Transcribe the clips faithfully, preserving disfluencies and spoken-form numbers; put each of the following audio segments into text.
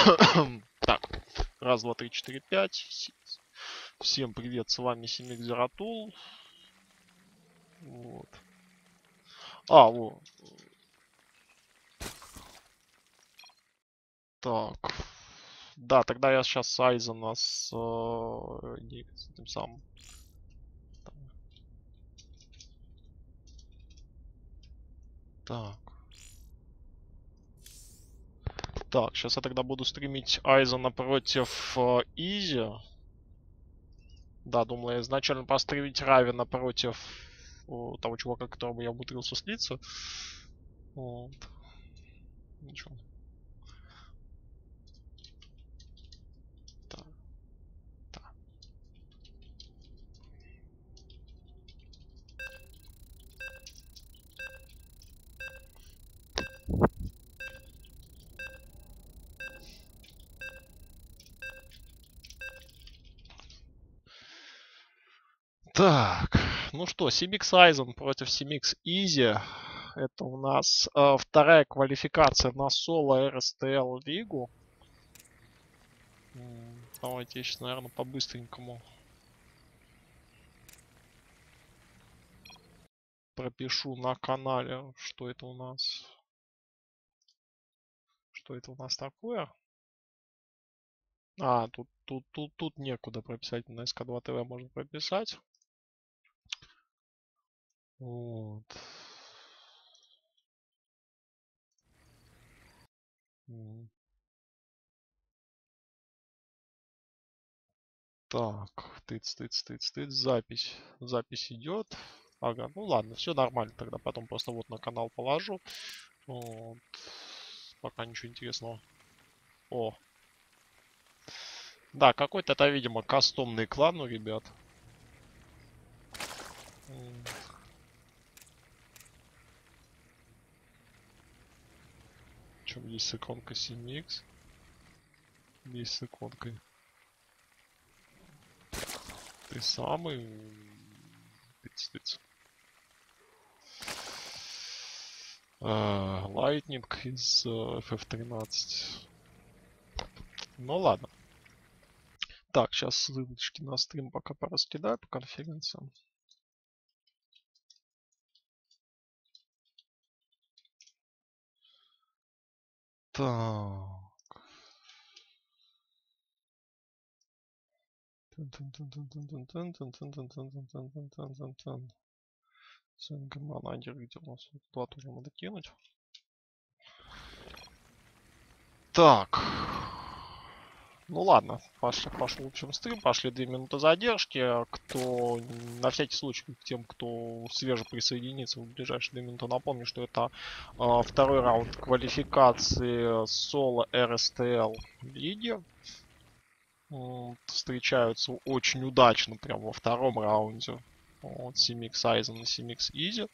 Так, раз, два, три, четыре, пять. Всем привет, с вами Семик Зератул. Вот. А, вот. Так. Да, тогда я сейчас с Айзена с, э, не, с этим самым. Так. Так, сейчас я тогда буду стримить Айзена против э, Изи. Да, думал я изначально постримить Равена против о, того чувака, которому я умудрился слиться. Вот. Ничего. Так. Так. Так, ну что, Симикс Айзен против Симикс Изи. Это у нас э, вторая квалификация на соло эр эс тэ эл лигу. Давайте я сейчас, наверное, по-быстренькому пропишу на канале, что это у нас. Что это у нас такое? А, тут, тут, тут, тут некуда прописать. На эс ка два тэ вэ можно прописать. Вот. Так, тыц, тыц, тыц, тыц, запись. Запись идет. Ага, ну ладно, все нормально, тогда потом просто вот на канал положу. Вот. Пока ничего интересного. О. Да, какой-то это, видимо, кастомный клан у ребят. Чем есть с иконкой Симикс? Есть с иконкой. Ты самый... Тыц-тыц. Lightning из эф эф тринадцать. Ну ладно. Так, сейчас ссылочки на стрим пока пораскидаю по конференциям. Так. Манагер, где у нас туда тоже надо кинуть. Так. Ну ладно, пошел, пошел в общем стрим, пошли две минуты задержки. Кто, на всякий случай, тем, кто свеже присоединится в ближайшие две минуты, напомню, что это э, второй раунд квалификации соло эр эс тэ эл лиги. Вот, встречаются очень удачно прям во втором раунде. Вот, Симикс Айзен и Симикс Изи.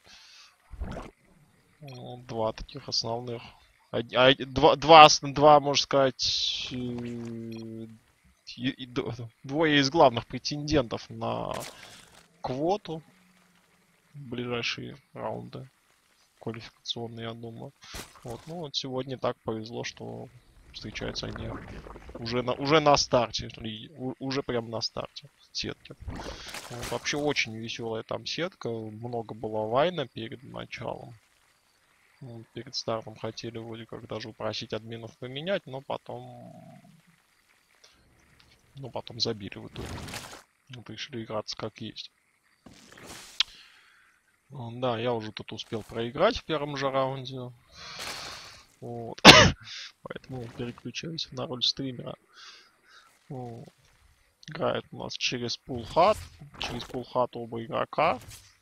Вот, два таких основных. А, два, два, два, можно сказать, и, и, двое из главных претендентов на квоту в ближайшие раунды квалификационные, я думаю. Вот, ну вот сегодня так повезло, что встречаются они уже на, уже на старте, уже прям на старте сетки. Вот, вообще очень веселая там сетка, много было вайна перед началом. Вот, перед стартом хотели вроде как даже упросить админов поменять, но потом... Но потом забили в итоге. Вот, решили играться как есть. Да, я уже тут успел проиграть в первом же раунде. Вот. Поэтому переключаюсь на роль стримера. Вот. Играет у нас через пулхат. Через пулхат оба игрока.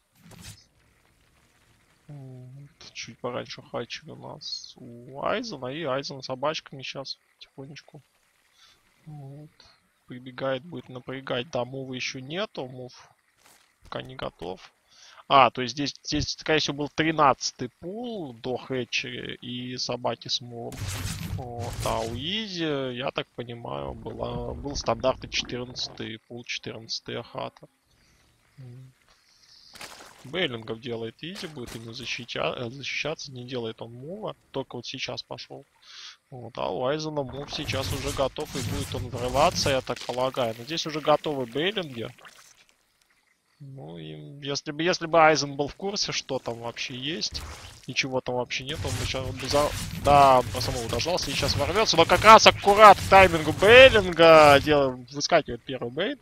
Вот. Чуть пораньше хачили у нас у Айзена. И Айзен с собачками сейчас потихонечку. Вот. Прибегает, будет напрягать. Да, мува еще нету. Мув пока не готов. А, то есть здесь, здесь, скорее всего, был тринадцатый пул до хэтчери и собаки с мувом. Вот. А у Изи, я так понимаю, была, был стандартный четырнадцатый пул, четырнадцатая хата. Бейлингов делает изи, будет ими защища... защищаться, не делает он мува, только вот сейчас пошел. Вот, а у Айзена мув сейчас уже готов, и будет он врываться, я так полагаю. Но здесь уже готовы бейлинги. Ну и если бы, если бы Айзен был в курсе, что там вообще есть, ничего там вообще нет, он бы сейчас бы за... Да, по самому дождался и сейчас ворвется, но как раз аккурат к таймингу бейлинга делаем, выскакивает первый бейт.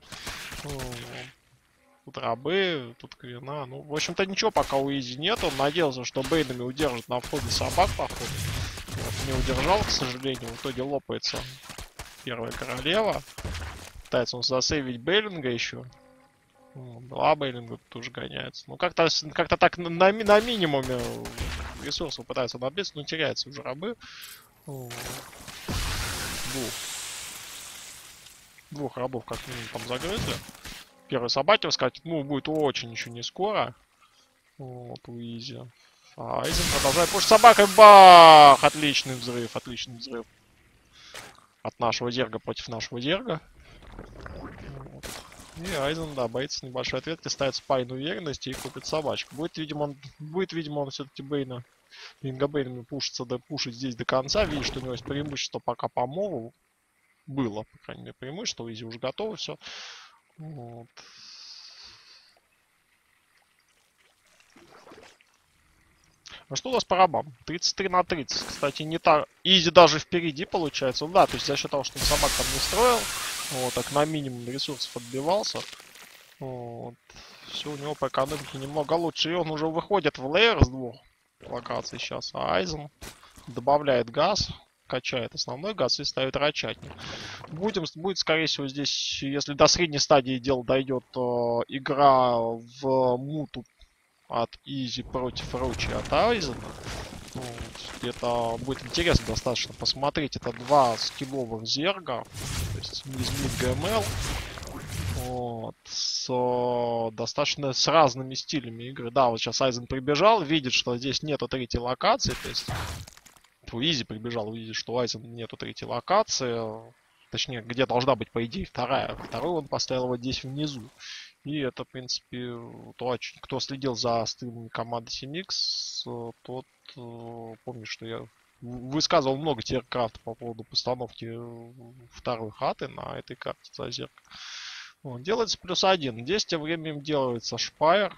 Тут рабы, тут квина. Ну, в общем-то, ничего пока у Изи нет. Он надеялся, что бейнами удержит на входе собак, походу. Вот, не удержал, к сожалению. В итоге лопается первая королева. Пытается он засейвить бейлинга еще. Ну, два бейлинга тут уже гоняется. Ну, как-то как так на, на, на минимуме ресурсов пытается добиться, но теряется уже рабы. Двух. Двух рабов как минимум там загрызли. Первый собаки выскакивает, ну, будет очень еще не скоро. Вот, у Изи. А Айзен продолжает пушить собакой. Бах! Отличный взрыв, отличный взрыв. От нашего зерга против нашего зерга. Вот. И Айзен, да, боится небольшой ответки, ставит спайн уверенности и купит собачку. Будет, видимо, он, будет, видимо, он все-таки Бейна, Винга Бейнами пушится, да пушить здесь до конца. Видишь, что у него есть преимущество пока по мову. Было, по крайней мере, преимущество. У Изи уже готово все. Вот. А что у нас по рабам? тридцать три на тридцать. Кстати, не так. Изи даже впереди получается. Ну да, то есть за счет того, что он собак там не строил. Вот, так на минимум ресурсов отбивался. Вот. Все у него по экономике немного лучше. И он уже выходит в лейер с двух локаций сейчас. А Айзен добавляет газ. Качает основной газ и ставит рачатник. Будем, будет, скорее всего, здесь, если до средней стадии дела дойдет, э, игра в муту от Изи против Ручи от Айзена. Вот. Это будет интересно достаточно посмотреть. Это два скилловых зерга. То есть из мид ГМЛ. Вот. С э, достаточно с разными стилями игры. Да, вот сейчас Айзен прибежал, видит, что здесь нету третьей локации. То есть Изи прибежал, увидит, что у Айзена нету третьей локации. Точнее, где должна быть, по идее, вторая. Вторую он поставил вот здесь внизу. И это, в принципе, то, кто следил за стримами команды семь икс, тот помнит, что я высказывал много тиркрафта по поводу постановки второй хаты на этой карте зазерка. Вот, делается плюс один. Здесь тем временем делается шпайр.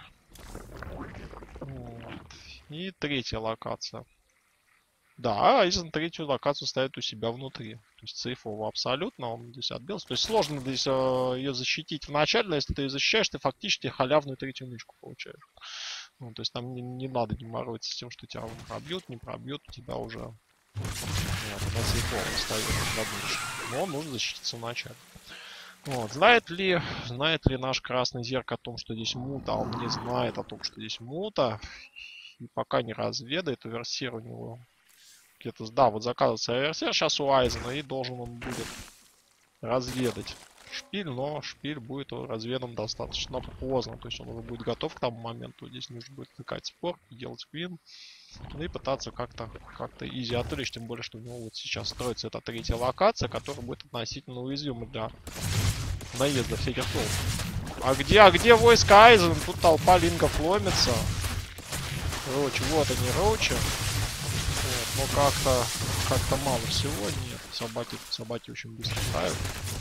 Вот. И третья локация. Да, Айзен третью локацию ставит у себя внутри. То есть сейфово абсолютно, он здесь отбился. То есть сложно здесь э, ее защитить вначале, но если ты ее защищаешь, ты фактически халявную третью нычку получаешь. Ну, то есть там не, не надо не морочиться с тем, что тебя пробьют, не пробьют, тебя уже вот, на сейфово ставят на нычку. Но нужно защититься вначале. Вот. Знает ли, знает ли наш красный зерк о том, что здесь мута? Он не знает о том, что здесь мута. И пока не разведает, оверсир у него... Где-то, да, вот заказывается оверсер сейчас у Айзена, и должен он будет разведать шпиль, но шпиль будет разведан достаточно поздно, то есть он уже будет готов к тому моменту, здесь нужно будет тыкать спор, делать квин, и пытаться как-то как-то изи отвлечь, тем более, что у него вот сейчас строится эта третья локация, которая будет относительно уязвима для наезда всяких толп. А где, а где войско Айзен? Тут толпа лингов ломится. Роучи, вот они, Роучи. Но как-то как-то мало всего. Нет, собаки, собаки очень быстро играют.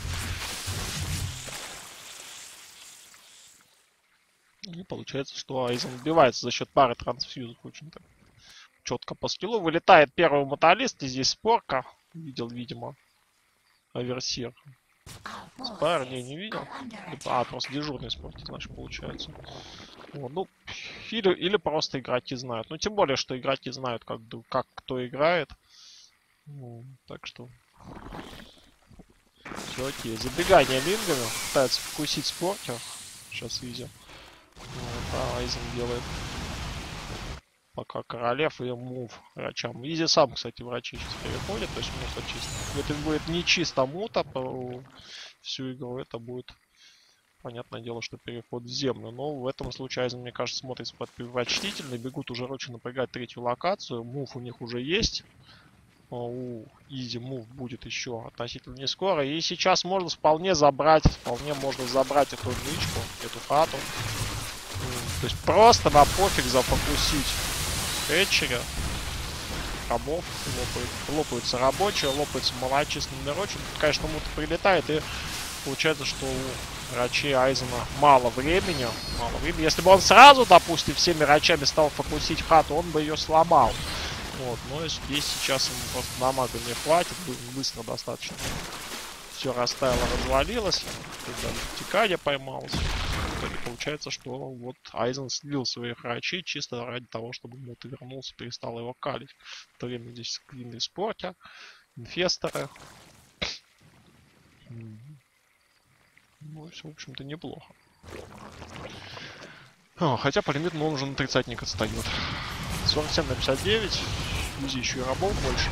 И получается, что Айзен убивается за счет пары трансфьюзов очень-то четко по скиллу. Вылетает первый мотолист, и здесь спорка. Видел, видимо, оверсир. Спайр, не, не видел. А, просто дежурный спорки, значит, получается. Вот, ну, или, или просто игроки знают. Ну, тем более, что игроки знают, как, как кто играет. Ну, так что... Все окей. Забегание лингами. Пытается вкусить споркер. Сейчас Изи. Вот, а Айзен делает пока королев и мув врачам. Изи сам, кстати, врачи сейчас переходит. То есть мута чисто. Это будет не чисто мута по всю игру. Это будет... Понятное дело, что переход в землю. Но в этом случае Айзен, мне кажется, смотрится предпочтительно. Бегут уже Рочи напрягать третью локацию. Мув у них уже есть. У Изи мув будет еще относительно не скоро. И сейчас можно вполне забрать, вполне можно забрать эту нычку, эту хату. То есть просто на пофиг зафокусить Хэтчера. Рабов лопают, лопаются рабочие, лопаются малочисленные рабочие. Тут, конечно, кому-то прилетает, и получается, что у Рачей Айзена мало времени. Мало времени. Если бы он сразу, допустим, всеми Рачами стал фокусить хату, он бы ее сломал. Вот, но здесь сейчас ему просто дамага не хватит, быстро достаточно. Все растаяло, развалилось. Тиканя поймалась. В итоге получается, что вот Айзен слил своих Рачей чисто ради того, чтобы Мут вернулся, перестал его калить. В то время здесь скрины спорта, инфесторы. Ну, все, в общем-то, неплохо. А, хотя по лимиту он уже на тридцатник отстает. сорок семь на пятьдесят девять. Узи еще и рабов больше.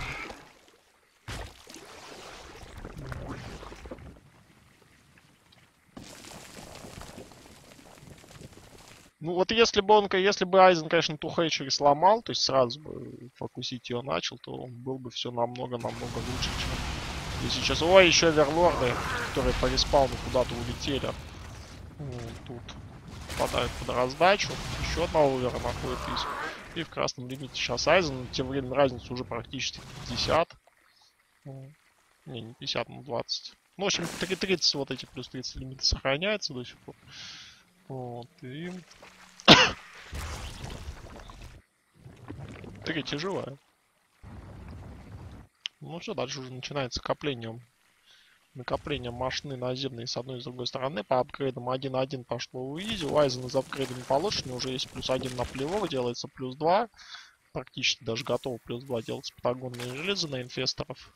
Ну вот если бы он, если бы Айзен, конечно, ту Хэтчери сломал, то есть сразу бы фокусить ее начал, то он был бы все намного-намного лучше, чем... И сейчас... Ой, еще верлорды, которые по респауну куда-то улетели. Вот, тут попадают под раздачу. Еще одного вера находит риск. И в красном лимите сейчас Айзен. Тем временем разница уже практически пятьдесят. Не, не пятьдесят, но двадцать. Ну, в общем, три тридцать вот эти плюс тридцать лимиты сохраняются до сих пор. Вот, и... Третья живая. Ну все, дальше уже начинается копление. Накопление машины наземные с одной и с другой стороны. По апгрейдам один один пошло у Изи. У Айзена за апгрейдами получше. Уже есть плюс один на плевого, делается плюс два. Практически даже готово плюс два делать патагонные железы на инфесторов.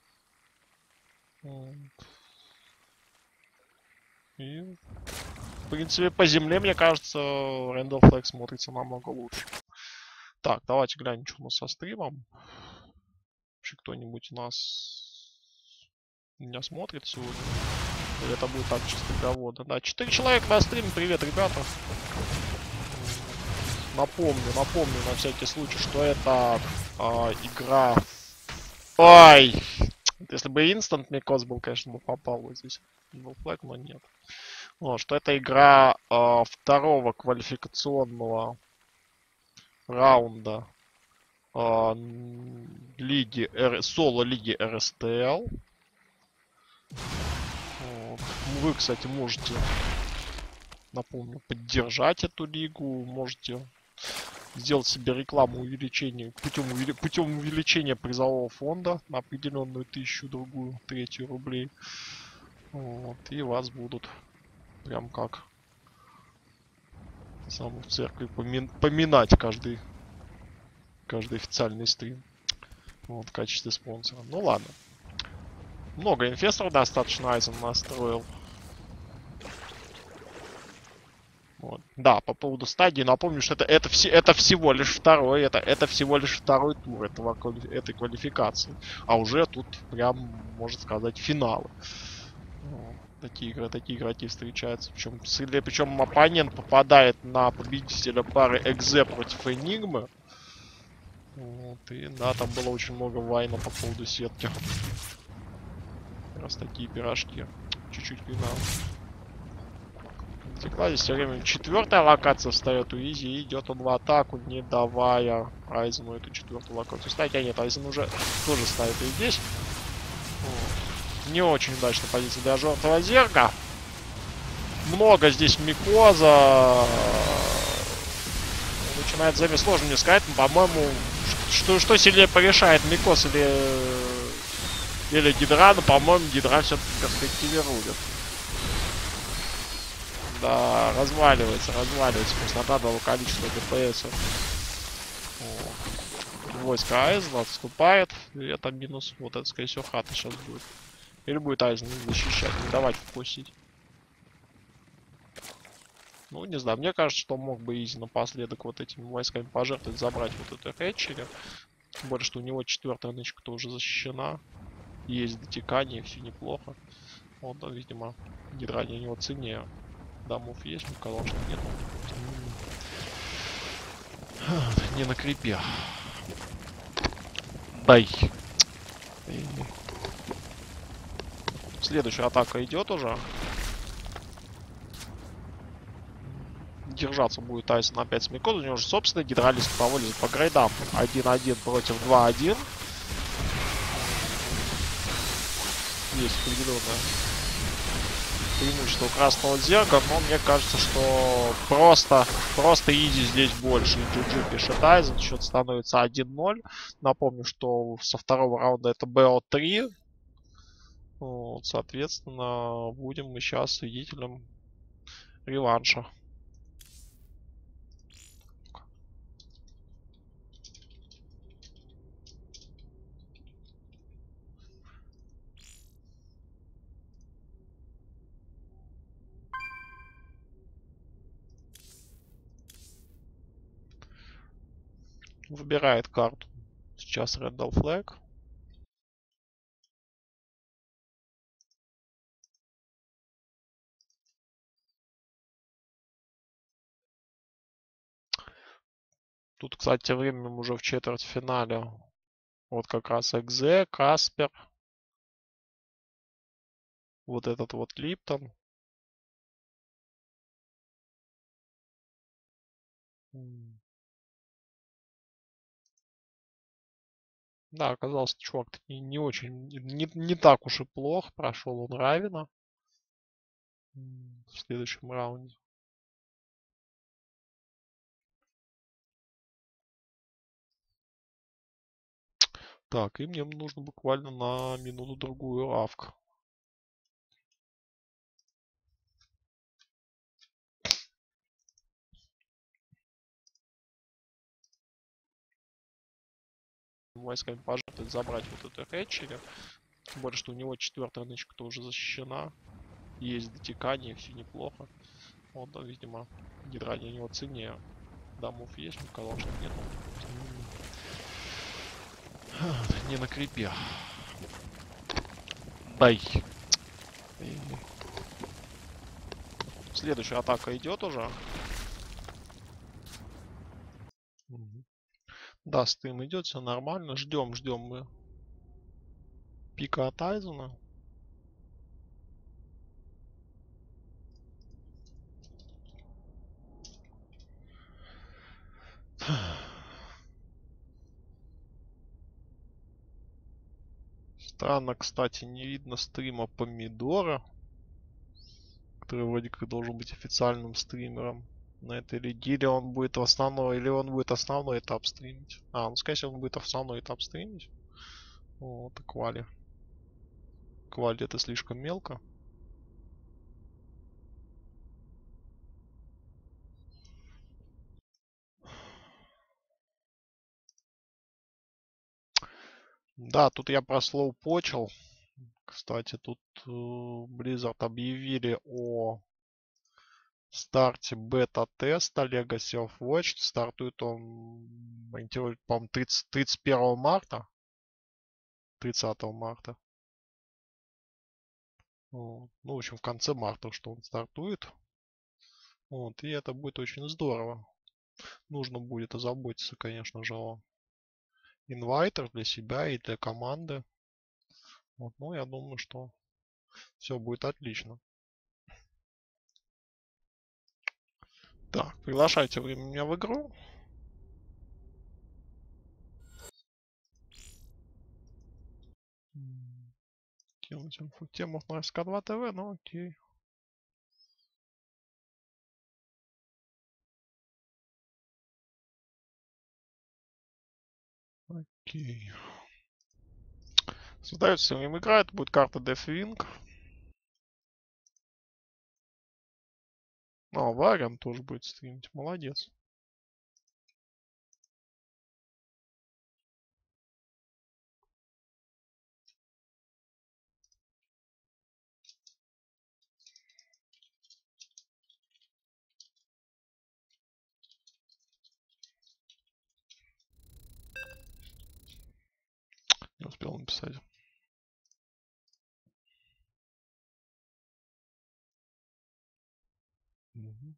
И... В принципе, по земле, мне кажется, Randall Flag смотрится намного лучше. Так, давайте глянем, что у нас со стримом. Вообще кто-нибудь у нас меня смотрит сегодня? Или это будет так чисто для ввода? Да, четыре человека на стриме. Привет, ребята. Напомню, напомню на всякий случай, что это э, игра... Ой! Если бы Instant Микос был, конечно, бы попал вот здесь. Randall Flag, но нет. Вот, что это игра э, второго квалификационного раунда э, лиги Р... соло лиги эр эс тэ эл. Вот. Вы, кстати, можете, напомню, поддержать эту лигу, можете сделать себе рекламу увеличения путем, увели... путем увеличения призового фонда на определенную тысячу, другую, третью рублей. Вот. И вас будут прям как сам в церкви помин... поминать каждый каждый официальный стрим. Вот, в качестве спонсора. Ну ладно. Много инфесторов достаточно Айзен настроил. Вот. Да, по поводу стадии, напомню, что это, это, все, это всего лишь второй, это, это всего лишь второй тур этого, этой квалификации. А уже тут прям, можно сказать, финалы. Вот. Такие игры, такие игроки встречаются. Причем, причем оппонент попадает на победителя пары Экзе против Энигмы. Вот, и да, там было очень много вайна по поводу сетки. Как раз такие пирожки. Чуть-чуть вина. Текла здесь все время четвертая локация встает у Изи, и идет он в атаку, не давая Айзену эту четвертую локацию ставить. А нет, Айзен уже тоже ставит и здесь. Вот. Не очень удачная позиция для желтого зерга. Много здесь микоза. Начинает замес. Сложно мне сказать, но, по-моему, что, что сильнее порешает, микоз или, или гидра, но, по-моему, гидра все-таки перспективирует. Да, разваливается, разваливается просто от одного количества ДПС. Войско Айзен отступает, и это минус. Вот это, скорее всего, хата сейчас будет. Или будет Айзен защищать, не давать впустить. Ну, не знаю, мне кажется, что мог бы Изи напоследок вот этими войсками пожертвовать, забрать вот эту Хэтчери. Тем более, что у него четвертая нычка-то уже защищена. Есть дотекание, все неплохо. Вот, да, видимо, гидра у него ценнее. Домов есть, мне казалось, что нет. Не на крипе. Дай. Следующая атака идет уже. держаться будет Тайсон на пять секунд. У него уже собственный гидролист поволит по грейдам. один-один против два-один. Есть определенное преимущество красного зерга, но мне кажется, что просто, просто изи здесь больше. джи джи пишет Тайсон, счет становится один-ноль. Напомню, что со второго раунда это бэ о три. Вот, соответственно, будем мы сейчас свидетелем реванша. Выбирает карту. Сейчас Рэндалл Флэг. Тут, кстати, тем временем уже в четвертьфинале. Вот как раз Экзе, Каспер. Вот этот вот Липтон. Да, оказался чувак не, не очень, не, не так уж и плохо. Прошел он Равина в следующем раунде. Так, и мне нужно буквально на минуту-другую авк. Войсками пожертвовать, забрать вот эту хэтчери. Тем более, что у него четвертая нычка-то уже защищена. Есть дотекание, все неплохо. Вот, да, видимо, гидрания у него ценнее. Домов есть, мне казалось, что нет. Не на крипе. Дай. Следующая атака идет уже. Да, стрим идет, все нормально. Ждем, ждем мы пика от Тайзена. Странно, кстати, не видно стрима Помидора, который вроде как должен быть официальным стримером на этой лиге. Или он будет в основной, или он будет основной этап стримить. А, ну, скорее всего, он будет основной этап стримить. Вот, и Квали. Квали это слишком мелко. Да, тут я прослоупочил. Кстати, тут э, Blizzard объявили о старте бета-теста Legacy of Watch. Стартует он, по-моему, тридцать первого марта. тридцатого марта. Вот. Ну, в общем, в конце марта, что он стартует. Вот, и это будет очень здорово. Нужно будет озаботиться, конечно же, о инвайтах для себя и для команды. Вот, ну, я думаю, что все будет отлично. Так, приглашайте вы меня в игру. Кинуть инфу тему на эс ка два тэ вэ, ну окей. Окей. Создается им игра, это будет карта Deathwing. А, Вариан тоже будет стримить, молодец. Не успел написать. Угу.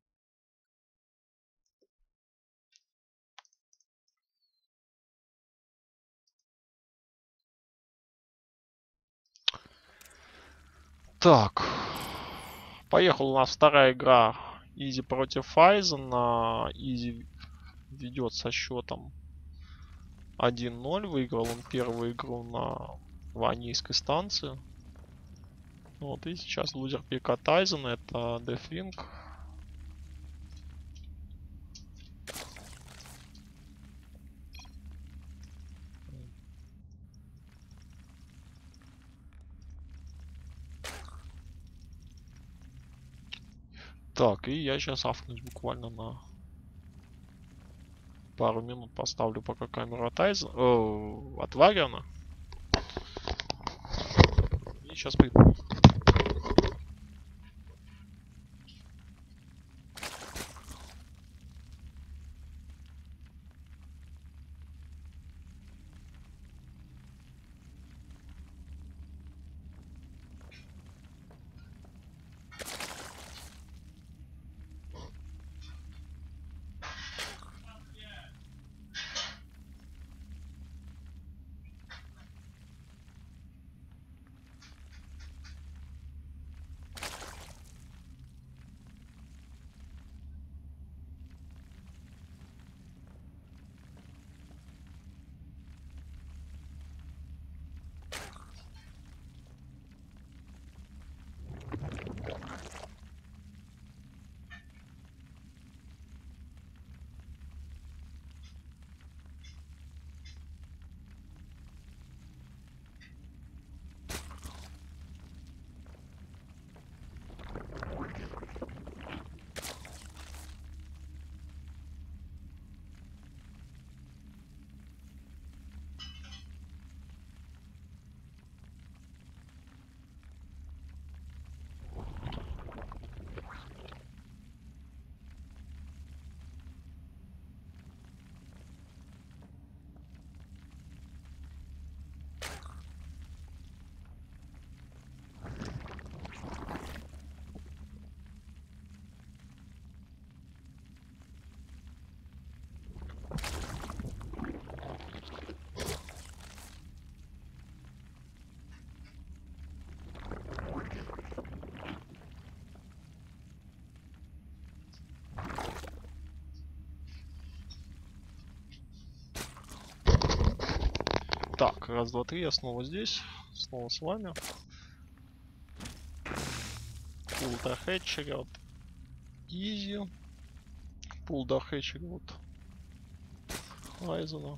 Так. Поехала у нас вторая игра Изи против Айзена. Изи ведет со счетом один ноль. Выиграл он первую игру на ванийской станции. Вот, и сейчас лузер пик от Айзена. Это Дефинг. Так, и я сейчас афнусь буквально на пару минут, поставлю пока камеру от Айзена, о, от Вариана. И сейчас приду. Так, раз, два, три, я снова здесь, снова с вами. Пул до хэтчера от Изи. Пул до хэтчера от Айзена.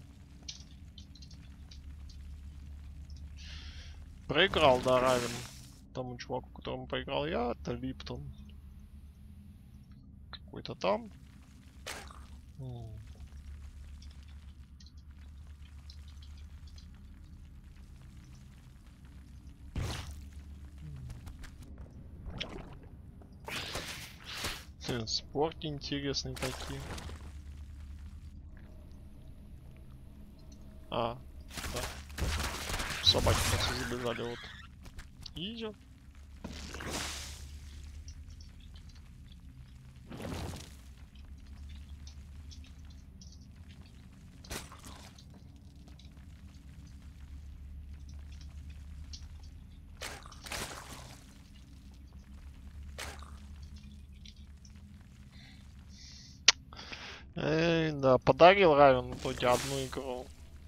Проиграл, да, равен тому чуваку, которому проиграл я. Это Липтон. Какой-то там. Спорки интересные такие. А, да. Собаки просто забежали вот. Изи. Эй, да, подарил равен в итоге одну игру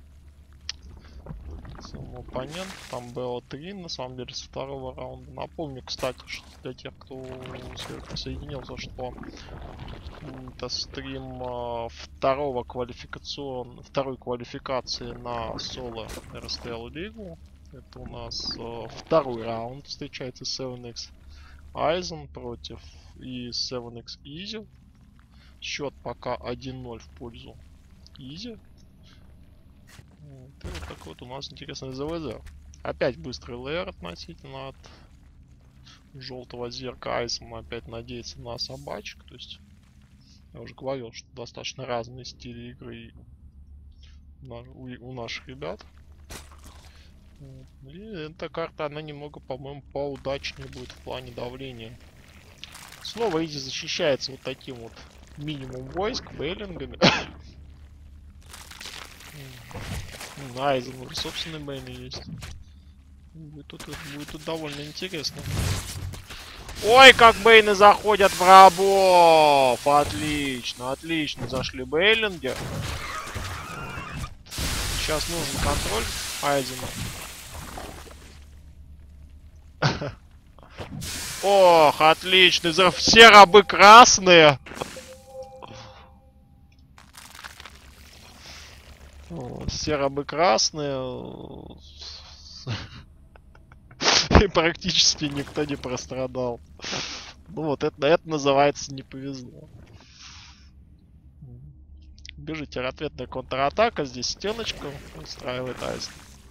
своему оппоненту. Там было три, на самом деле, со второго раунда. Напомню, кстати, что для тех, кто присоединился, что это стрим э, второго квалификацион... второй квалификации на соло эр эс тэ эл лигу. Это у нас э, второй раунд встречается севен икс Айзен против и севен икс Изи. Счет пока один ноль в пользу Изи. Вот, и вот такой вот у нас интересный ЗВЗ. Опять быстрый лэр относительно от желтого зерка. Айсом опять надеется на собачек. То есть я уже говорил, что достаточно разные стили игры у, у наших ребят. Вот. И эта карта, она немного, по-моему, поудачнее будет в плане давления. Снова Изи защищается вот таким вот минимум войск, бейлингами. На Айзен уже собственные бейны есть. Будет тут, будет тут довольно интересно. Ой, как бейны заходят в рабов! Отлично, отлично. Зашли бейлинги. Сейчас нужен контроль Айзена. Ох, отличный взрыв. Все рабы красные. Все рабы красные. И практически никто не прострадал. Ну вот это, это называется не повезло. Бежите, ответная контратака. Здесь стеночку устраивает Айзен.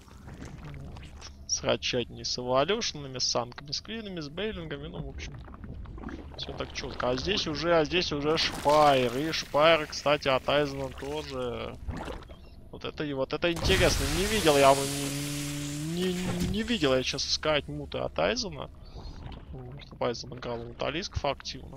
С рачатней, с эволюшенами, с санками, с клинами, с бейлингами. Ну, в общем, все так четко. А здесь уже, а здесь уже шпайр. И шпайр, кстати, от Айзена тоже. Вот это и вот это интересно. Не видел я не, не, не видел я, честно сказать, муты от Айзена. Чтобы Айзен играл муталисков активно.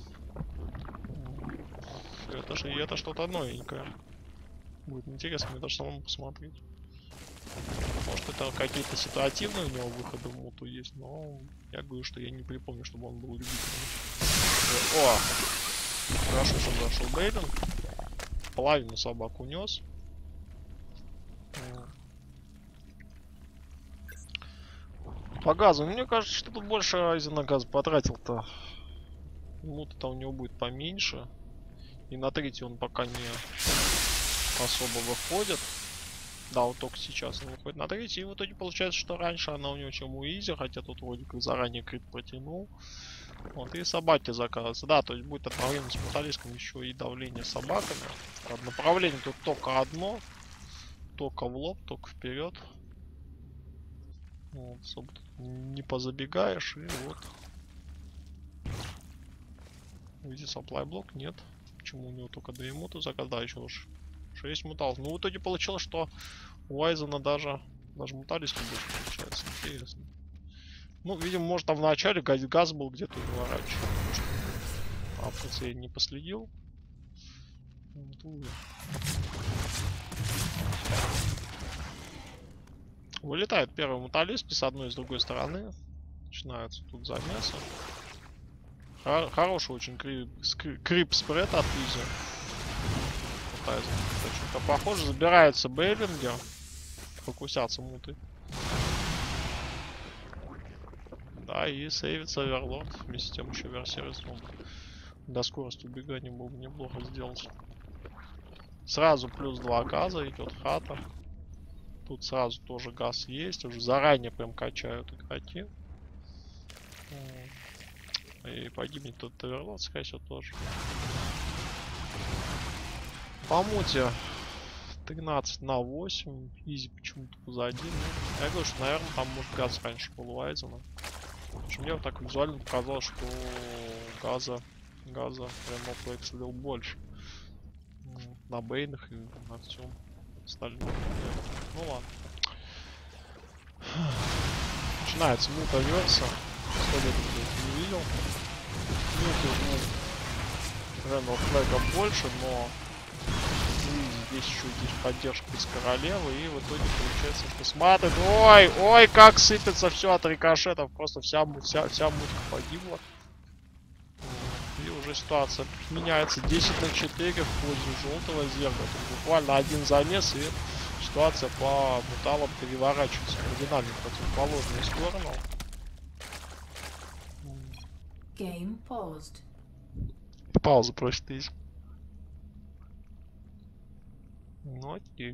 Это же это что-то новенькое. Будет интересно мне даже самому посмотреть. Может, это какие-то ситуативные у него выходы в муту есть, но я говорю, что я не припомню, чтобы он был любителем. О! Хорошо, что зашел бейлинг. Половину собак унес. По газу, мне кажется, что тут больше Айзен на газ потратил-то. Мута-то у него будет поменьше. И на третий он пока не особо выходит. Да, вот только сейчас он выходит на третий. И в итоге получается, что раньше она у него чем у Изи, хотя тут вроде как заранее крит протянул. Вот, и собаки заказываются. Да, то есть будет отправление с муталиском, еще и давление собаками. Правда, направление тут только одно. Только в лоб, только вперед. Вот, особо не позабегаешь, и вот. Видите, supply блок нет. Почему у него только две муты заказа? Да, еще уж шесть муталов. Ну, в итоге получилось, что у Айзена даже, даже муталиски больше получается. Интересно. Ну, видимо, может там в начале газ, газ был где-то уворачивать. А в я не последил. Вылетает первый муталист с одной и с другой стороны. Начинаются тут замесы. Хор хороший очень крип, крип спред от Изи. Что-то похоже, забираются бейлинги. Фокусятся муты. Да, и сейвится оверлорд. Вместе с тем еще версерис мог. До скорости убегания было бы неплохо сделать. Сразу плюс два газа идет хата. Тут сразу тоже газ есть. Уже заранее прям качают игроки. И погибнет тут оверлорд, скорее всего, тоже. По муте тринадцать на восемь. Изи почему-то позади. Ну, я говорю, что, наверное, там может газ раньше был у Айзена. Мне так визуально показалось, что газа, газа прям оплейк слил больше. На бейнах и на всем остальном. Ну ладно. Начинается мута верса. Сто лет не видел. Муты у Ренал флэга больше, но здесь еще есть поддержка из королевы, и в итоге получается, что смотрит. Ой, ой, как сыпется все от рикошетов. Просто вся, вся, вся мутка погибла. И уже ситуация меняется десять на четыре в пользу желтого зерга. Тут буквально один замес, и ситуация по муталам переворачивается кардинально в противоположную сторону. Game paused. Пауза просит Изи. Ну окей.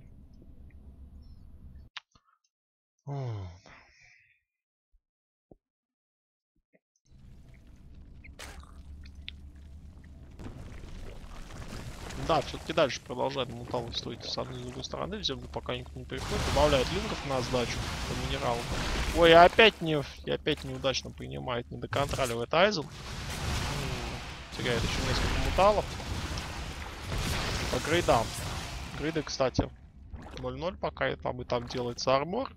Да, все-таки дальше продолжает муталы стоить с одной и с другой стороны, в землю пока никто не переходит, добавляет линков на сдачу по минералу. Ой, и опять не, и опять неудачно принимает, не доконтроливает Айзен. Теряет еще несколько муталов. По грейдам. Грейды, кстати, ноль ноль пока, и там и там делается армор.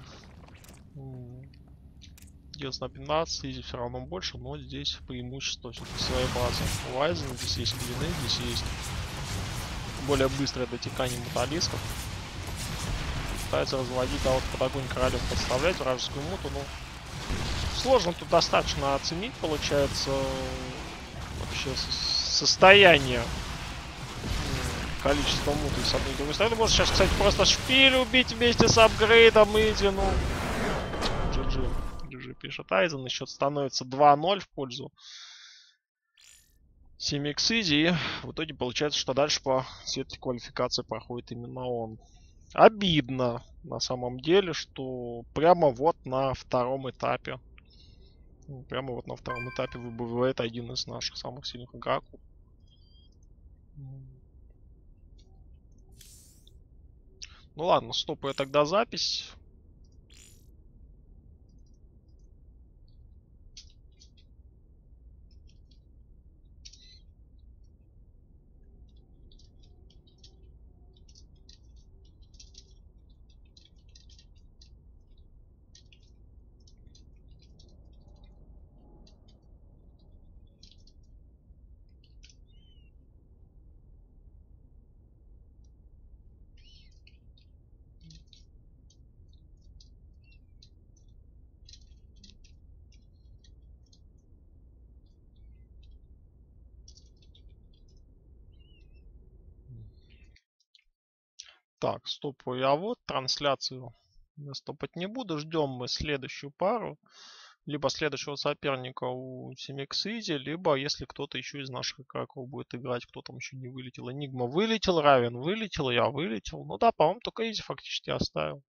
Делается на пятнадцать, Изи все равно больше, но здесь преимущество все-таки своей базы. У Айзена здесь есть клины, здесь есть более быстрое дотекание муталистов. Пытается разводить, да, вот под огонь королев подставлять вражескую муту, но сложно тут достаточно оценить, получается, вообще состояние, количество муты с одной и другой стороны. Можно сейчас, кстати, просто шпиль убить вместе с апгрейдом Иди, ну... джи джи. джи джи пишет Айзен. Счет становится два ноль в пользу семь икс Иди. И в итоге получается, что дальше по сетке квалификации проходит именно он. Обидно, на самом деле, что прямо вот на втором этапе, прямо вот на втором этапе выбывает один из наших самых сильных игроков. Ну ладно, стопаю тогда запись. Так, стопаю я вот, трансляцию я стопать не буду. Ждем мы следующую пару. Либо следующего соперника у семь икс Иди, либо если кто-то еще из наших игроков будет играть, кто там еще не вылетел. Энигма вылетел, Равен вылетел, я вылетел. Ну да, по-моему, только Иди фактически оставил.